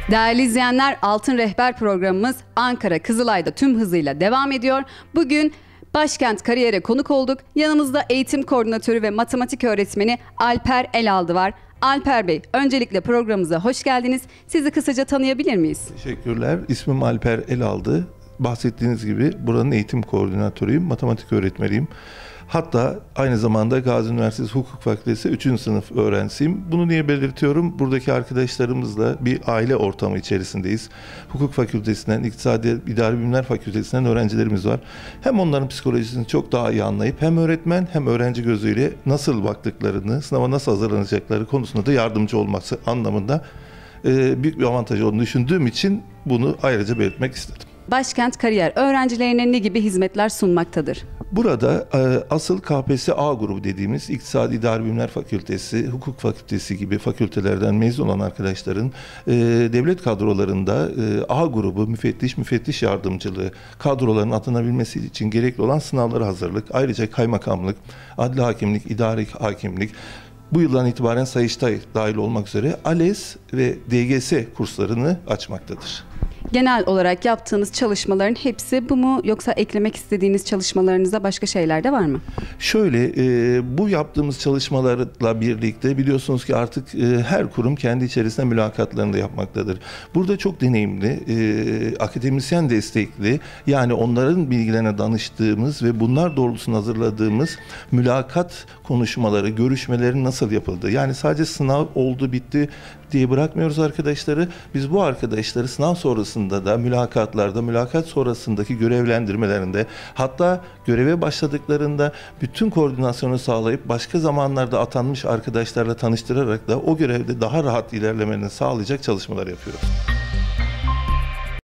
Değerli izleyenler, Altın Rehber programımız Ankara Kızılay'da tüm hızıyla devam ediyor. Bugün Başkent Kariyer'e konuk olduk. Yanımızda eğitim koordinatörü ve matematik öğretmeni Alper Elaldı var. Alper Bey, öncelikle programımıza hoş geldiniz. Sizi kısaca tanıyabilir miyiz? Teşekkürler. İsmim Alper Elaldı. Bahsettiğiniz gibi buranın eğitim koordinatörüyüm, matematik öğretmeniyim. Hatta aynı zamanda Gazi Üniversitesi Hukuk Fakültesi 3. sınıf öğrencisiyim. Bunu niye belirtiyorum? Buradaki arkadaşlarımızla bir aile ortamı içerisindeyiz. Hukuk Fakültesinden, İktisadi İdari Bilimler Fakültesinden öğrencilerimiz var. Hem onların psikolojisini çok daha iyi anlayıp hem öğretmen hem öğrenci gözüyle nasıl baktıklarını, sınava nasıl hazırlanacakları konusunda da yardımcı olması anlamında büyük bir avantaj olduğunu düşündüğüm için bunu ayrıca belirtmek istedim. Başkent Kariyer öğrencilerine ne gibi hizmetler sunmaktadır? Burada asıl KPSS A grubu dediğimiz İktisadi İdari Bilimler Fakültesi, Hukuk Fakültesi gibi fakültelerden mezun olan arkadaşların devlet kadrolarında A grubu müfettiş yardımcılığı kadroların atanabilmesi için gerekli olan sınavlara hazırlık, ayrıca kaymakamlık, adli hakimlik, idari hakimlik, bu yıldan itibaren Sayıştay dahil olmak üzere ALES ve DGS kurslarını açmaktadır. Genel olarak yaptığınız çalışmaların hepsi bu mu, yoksa eklemek istediğiniz çalışmalarınızda başka şeyler de var mı? Şöyle, bu yaptığımız çalışmalarla birlikte biliyorsunuz ki artık her kurum kendi içerisinde mülakatlarını da yapmaktadır. Burada çok deneyimli, akademisyen destekli, yani onların bilgilerine danıştığımız ve bunlar doğrultusunda hazırladığımız mülakat konuşmaları, görüşmelerin nasıl yapıldığı. Yani sadece sınav oldu bitti diye bırakmıyoruz arkadaşları. Biz bu arkadaşları sınav sonrasında da mülakatlarda, mülakat sonrasındaki görevlendirmelerinde, hatta göreve başladıklarında bütün koordinasyonu sağlayıp başka zamanlarda atanmış arkadaşlarla tanıştırarak da o görevde daha rahat ilerlemelerini sağlayacak çalışmalar yapıyoruz.